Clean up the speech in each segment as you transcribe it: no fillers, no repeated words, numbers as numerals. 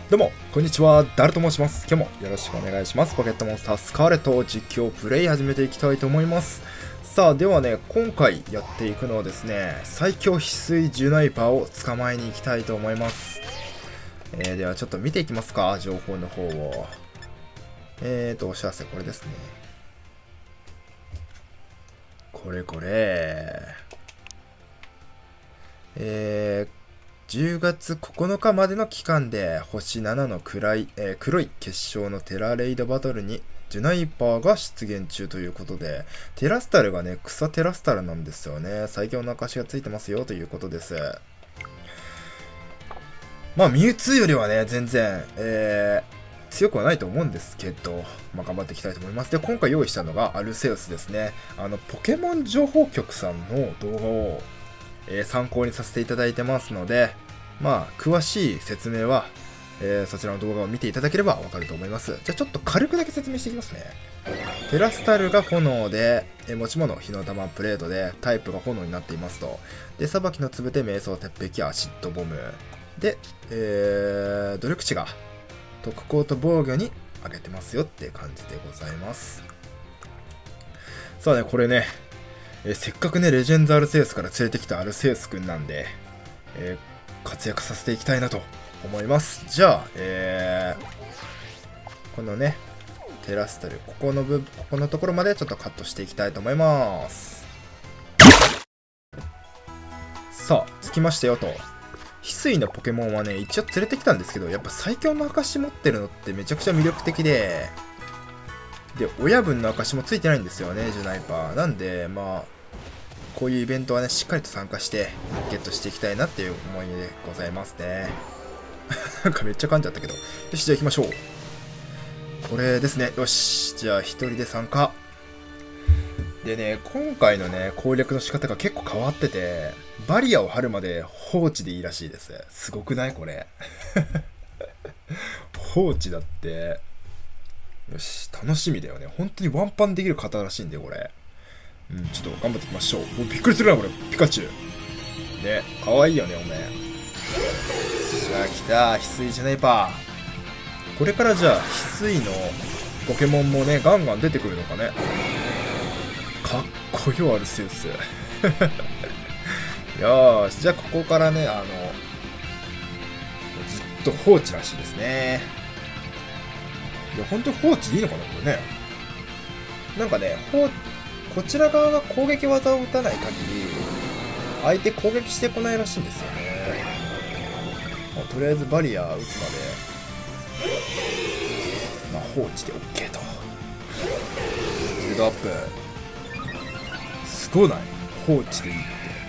どうも、こんにちは。ダルと申します。今日もよろしくお願いします。ポケットモンスタースカーレットを実況プレイ始めていきたいと思います。さあ、ではね、今回やっていくのはですね、最強翡翠ジュナイパーを捕まえに行きたいと思います。ではちょっと見ていきますか、情報の方を。お知らせこれですね。これ。10月9日までの期間で星7の黒い結晶のテラレイドバトルにジュナイパーが出現中ということで、テラスタルがね、草テラスタルなんですよね。最強の証がついてますよということです。まあ、ミュウツーよりはね、全然、強くはないと思うんですけど、まあ、頑張っていきたいと思います。で、今回用意したのがアルセウスですね。ポケモン情報局さんの動画を参考にさせていただいてますので、まあ、詳しい説明は、そちらの動画を見ていただければわかると思います。じゃあちょっと軽くだけ説明していきますね。テラスタルが炎で、持ち物、火の玉プレートで、タイプが炎になっていますと。で、さばきの粒で瞑想鉄壁、アシッドボム。で、努力値が特攻と防御に上げてますよっていう感じでございます。さあね、これね、せっかくね、レジェンドアルセウスから連れてきたアルセウスくんなんで、活躍させていきたいなと思います。じゃあ、このね、テラスタル、ここのところまでちょっとカットしていきたいと思います。さあ、着きましたよと。翡翠のポケモンはね、一応連れてきたんですけど、やっぱ最強の証持ってるのってめちゃくちゃ魅力的で、親分の証もついてないんですよね、ジュナイパー。なんで、まあ、こういうイベントはね、しっかりと参加して、ゲットしていきたいなっていう思いでございますね。なんかめっちゃ噛んじゃったけど。よし、じゃあ行きましょう。これですね。よし。じゃあ一人で参加。でね、今回のね、攻略の仕方が結構変わってて、バリアを張るまで放置でいいらしいです。すごくないこれ。放置だって。よし、楽しみだよね。本当にワンパンできる方らしいんで、これ。ちょっと頑張っていきましょう。もうびっくりするな、これ。ピカチュウ。ね、かわいいよね、おめえ。じゃあ、来た。翡翠ジュナイパー。これからじゃあ、翡翠のポケモンもね、ガンガン出てくるのかね。かっこよ、アルセウス。よーし、じゃあ、ここからね、ずっと放置らしいですね。いや、本当に放置でいいのかな、これね。なんかね、こちら側が攻撃技を打たない限り、相手攻撃してこないらしいんですよね。とりあえずバリア打つまで、まあ、放置で OK と。ビルドアップ。すごない？放置でいいって。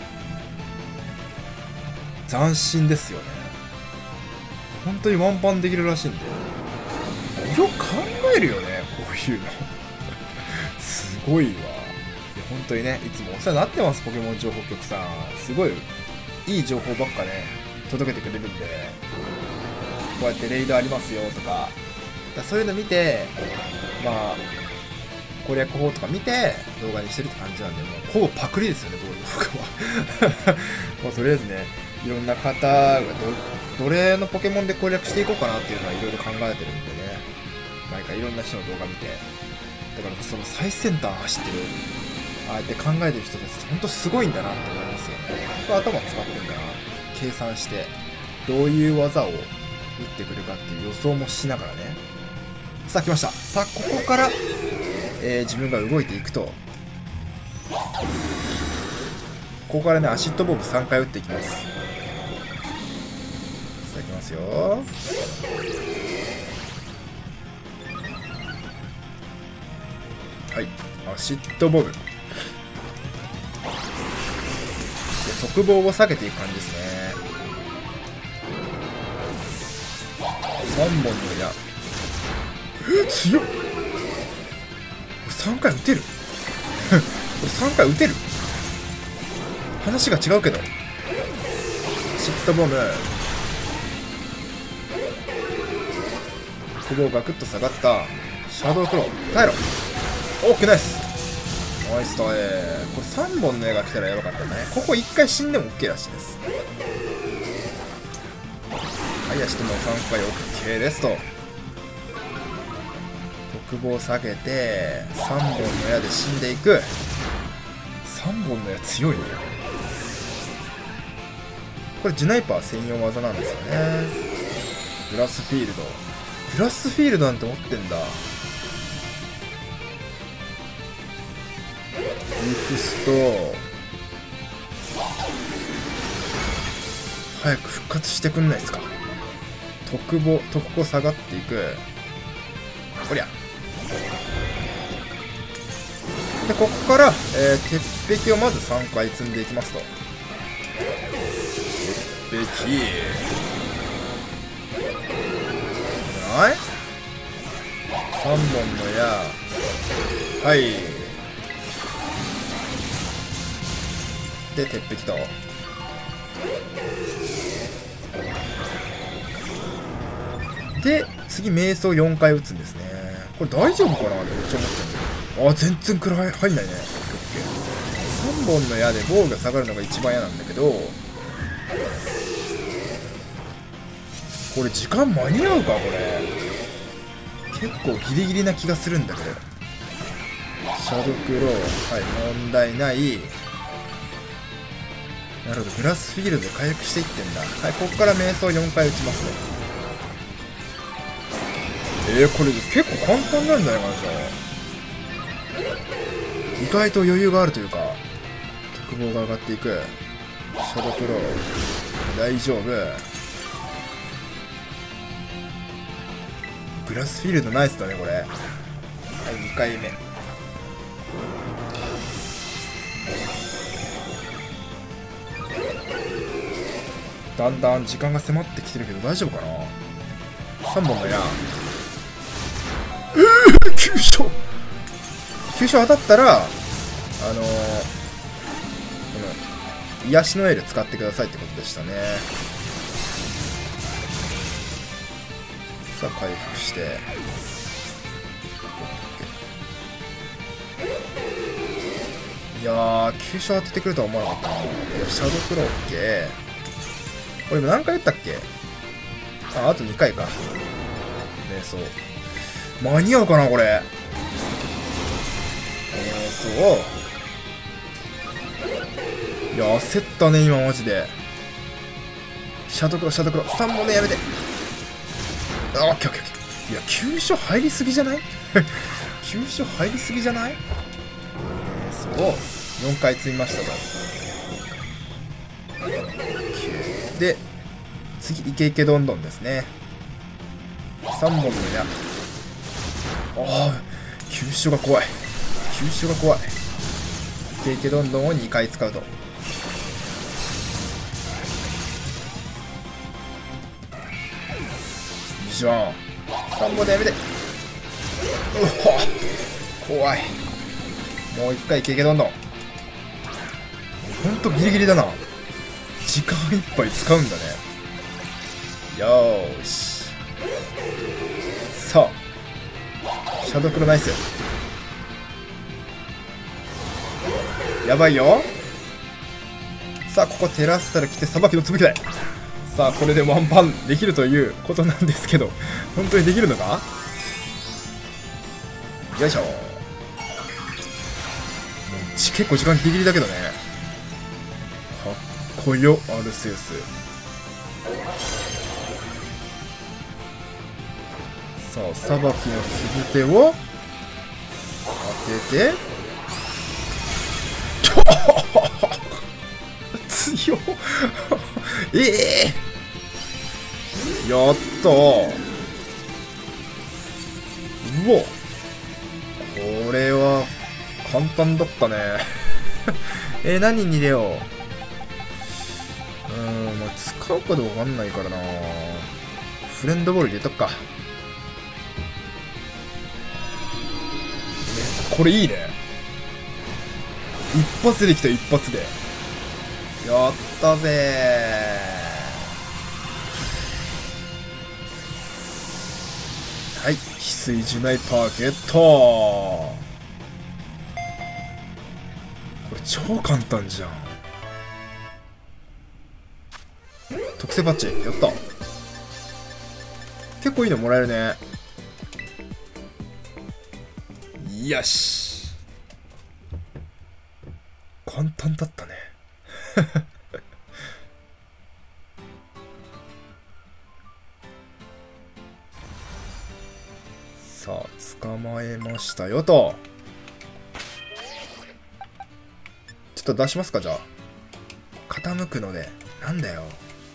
斬新ですよね。本当にワンパンできるらしいんで。よく考えるよね、こういうの。すごいわ。本当にね、いつもお世話になってます、ポケモン情報局さん。すごい、いい情報ばっかね、届けてくれるんで、こうやってレイドありますよとか、そういうの見て、まあ、攻略法とか見て、動画にしてるって感じなんで、もうほぼパクリですよね、僕は。もうとりあえずね、いろんな方がどれのポケモンで攻略していこうかなっていうのはいろいろ考えてるんでね、毎回いろんな人の動画見て、だからその最先端走ってる、ああやって考えてる人たち、ほんとすごいんだなって思いますよね。頭使ってるんだな。計算して、どういう技を打ってくるかっていう予想もしながらね。さあ、来ました。さあ、ここから、自分が動いていくと。ここからね、アシッドボブ3回打っていきます。さあ、いきますよ。はい。アシッドボブ。特防を下げていく感じですね。3本の矢。強っ。これ3回撃てる。これ3回撃てる。話が違うけど。シットボム。特防ガクッと下がった。シャドウクロー。耐えろ。オッケーナイス。ナイスだね。これ3本の矢が来たらやばかったね。ここ1回死んでも OK らしいです。 やしても3回 OK ですと。特防下げて3本の矢で死んでいく。3本の矢強いね。これジュナイパー専用技なんですよね。グラスフィールド。グラスフィールドなんて持ってんだ。リーフスト早く復活してくんないですか。特攻下がっていく。こりゃで、ここから、鉄壁をまず3回積んでいきますと。鉄壁ない3本の矢、はい、で鉄壁とで次瞑想4回打つんですね。これ大丈夫かなってめっちゃ思ってるんだけど、あ、全然入んないね。3本の矢で防御が下がるのが一番嫌なんだけど、これ時間間に合うか。これ結構ギリギリな気がするんだけど。シャドウクロー、はい、問題ない。なるほど、グラスフィールドで回復していってんだ。はい、ここから瞑想4回打ちますね。これ結構簡単なんじゃないかな。じゃあ意外と余裕があるというか、特防が上がっていく。シャドウクロー大丈夫。グラスフィールドナイスだねこれ。はい、2回目。だんだん時間が迫ってきてるけど大丈夫かな。3本の矢、急所当たったら癒しのエール使ってくださいってことでしたね。さあ回復して、いやー急所当ててくるとは思わなかったな。シャドウクロー OK。 これ何回打ったっけ。あと2回か。瞑想間に合うかなこれ。瞑想、いや焦ったね今マジで。シャドウクロー3本でやめて。あ、オッケーオッケー。いや急所入りすぎじゃない急所入りすぎじゃない。そう4回積みましたと。で次イケイケどんどんですね。3本の矢、ああ急所が怖い。イケイケどんどんを2回使うと。いいじゃん。3本でやめて。怖い。もう1回イケイケどんどん。ほんとギリギリだな。時間いっぱい使うんだね。よーし。さあシャドウクローナイス。やばいよ。さあここテラスタル来てさばきのつぶきだい。さあこれでワンパンできるということなんですけど、本当にできるのか。よいしょ。結構時間ギリギリだけどね。かっこよアルセウス。さあさばきのつぶてを当てて強っやったー。うお、これは簡単だったね何に入れよう。まあ、使うかでわかんないからな。フレンドボール入れとくか。これいいね。一発できた。一発でやったぜー。はい、翡翠ジュナイパーゲット。これ超簡単じゃん。特製バッジやった。 結構いいのもらえるね。よし。簡単だったね。さあ、捕まえましたよと。ちょっと出しますか、じゃあ。傾くので。なんだよ。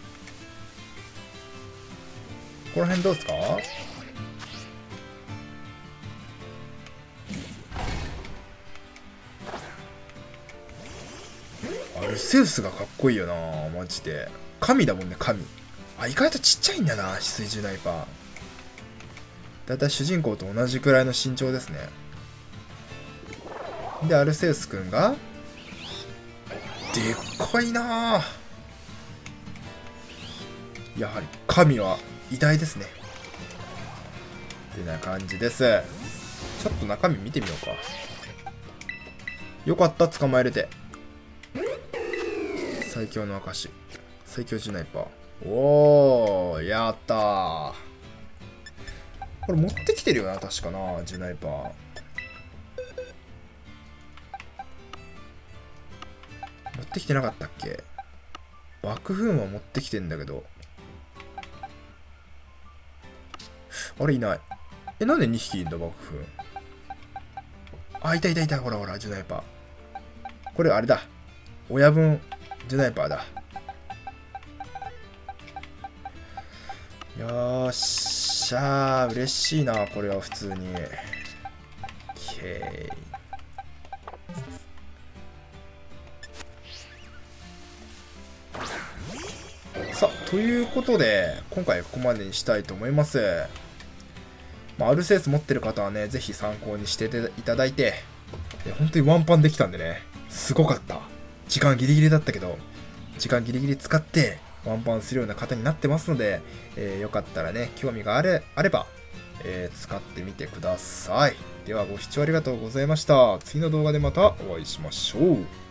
この辺どうですか？アルセウスがかっこいいよな、マジで。神だもんね、神。あ、意外とちっちゃいんだな、翡翠ジュナイパー。だいたい主人公と同じくらいの身長ですね。で、アルセウスくんが、でっかいな。やはり神は偉大ですね。ってな感じです。ちょっと中身見てみようか。よかった、捕まえれて。最強の証。最強ジュナイパー。おー、やったー。これ持ってきてるよな、確かな、ジュナイパー。持ってきてなかったっけ？爆風は持ってきてんだけど。あれいない。なんで2匹いんだ、爆風。あ、いたいたいた。ほらほら、ジュナイパー。これあれだ。親分、ジュナイパーだ。よーっしゃー。嬉しいな、これは普通に。オッケー。さあ、ということで、今回はここまでにしたいと思います。アルセウス持ってる方はね、ぜひ参考にしていただいて、本当にワンパンできたんでね、すごかった。時間ギリギリだったけど、時間ギリギリ使って、ワンパンするような方になってますので、よかったらね、興味があれば、使ってみてください。では、ご視聴ありがとうございました。次の動画でまたお会いしましょう。